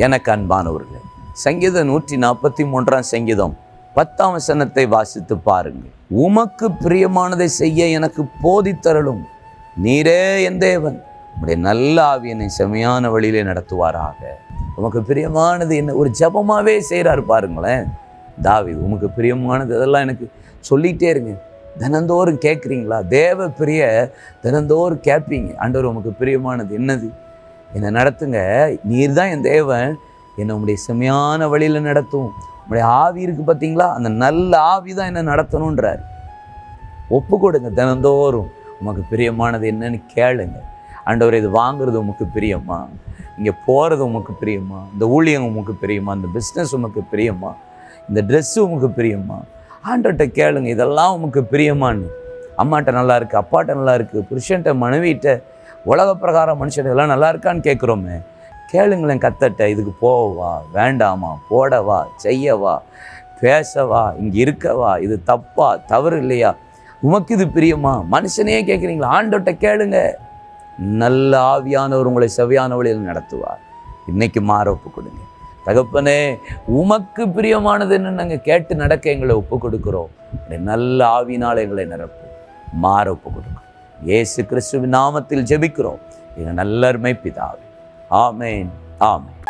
எனக்கு அன்பானவர்களே, சங்கீதம் 143 சங்கீதம் 10ஆம் வசனத்தை வாசித்து பாருங்கள். உமக்கு பிரியமானதை செய்ய எனக்கு போதித்தருளும், நீரே என் தேவன், உம்முடைய நல்ல ஆவி என்னை செமையான வழியிலே நடத்துவாராக. உமக்கு பிரியமானது என்ன ஒரு ஜபமாகவே செய்கிறாரு பாருங்களேன் தாவீது. உமக்கு பிரியமானது அதெல்லாம் எனக்கு சொல்லிகிட்டே இருங்க. தினந்தோறும் கேட்குறீங்களா? தேவ பிரிய தினந்தோறும் கேட்பீங்க. ஆண்டவர் உமக்கு பிரியமானது என்னது? என்னை நடத்துங்க, நீர் தான் என் தேவன், என்னை உங்களுடைய செமையான வழியில் நடத்தும். உங்களுடைய ஆவி இருக்குது பார்த்தீங்களா, அந்த நல்ல ஆவி தான் என்னை நடத்தணுன்றார். ஒப்பு கொடுங்க. தினந்தோறும் உமக்கு பிரியமானது என்னன்னு கேளுங்க. ஆண்டவர் இது வாங்குறது உமக்கு பிரியமா? இங்கே போகிறது உமக்கு பிரியமா? இந்த ஊழியம் உமக்கு பிரியமா? இந்த பிஸ்னஸ் உமக்கு பிரியமா? இந்த ட்ரெஸ்ஸு உமக்கு பிரியமா? ஆண்டவர்கிட்ட கேளுங்க, இதெல்லாம் உமக்கு பிரியமான்னு. அம்மாட்ட நல்லா இருக்குது, அப்பாட்ட நல்லா இருக்குது, புருஷன்ட்ட மனைவிட்ட உலக பிரகாரம் மனுஷன் எல்லாம் நல்லா இருக்கான்னு கேட்குறோமே. கேளுங்களேன் கத்தட்ட, இதுக்கு போவா வேண்டாமா, போடவா செய்யவா பேசவா இங்கே இருக்கவா, இது தப்பா தவறு இல்லையா, உமக்கு இது பிரியமா? மனுஷனையே கேட்குறீங்களா? ஆண்டவர்கிட்ட கேளுங்க. நல்ல ஆவியானவர் உங்களை செவ்வையான வழியில் நடத்துவார். இன்னைக்கு மாற ஒப்பு கொடுங்க. தகப்பனே, உமக்கு பிரியமானது என்ன நாங்கள் கேட்டு நடக்க எங்களை ஒப்பு கொடுக்குறோம். நல்ல ஆவியினால் எங்களை நிரப்பும். மாற ஒப்பு கொடுக்கும். இயேசு கிறிஸ்துவின் நாமத்தில் ஜெபிக்கிறோம் எங்கள் நல்ல அருமை பிதாவே. ஆமேன், ஆமேன்.